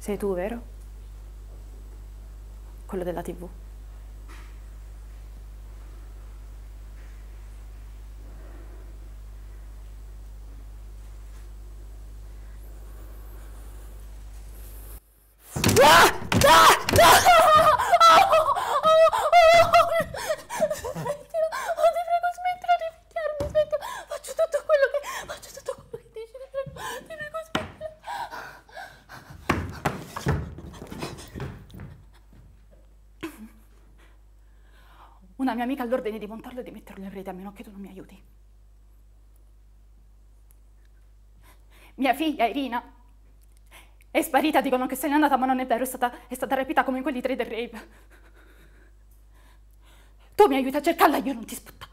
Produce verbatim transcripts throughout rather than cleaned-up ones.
Sei tu, vero? Quello della tivù. Ah! Ah! Una mia amica ha l'ordine di montarlo e di metterlo in rete, a meno che tu non mi aiuti. Mia figlia, Irina, è sparita, dicono che se n'è andata, ma non è vero, è stata, è stata rapita come in quelli tre del rape. Tu mi aiuti a cercarla, io non ti sputtano.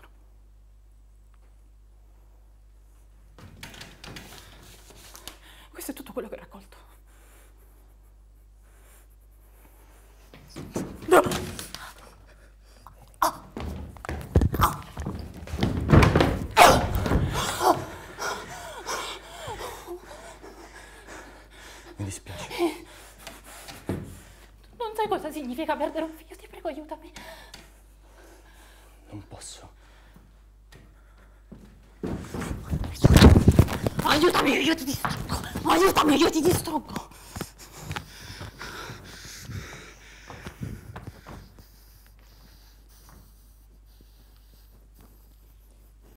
Questo è tutto quello che ho raccolto. No. Mi dispiace. Non sai cosa significa perdere un figlio, ti prego, aiutami. Non posso. Aiutami, io ti distruggo. Aiutami, io ti distruggo.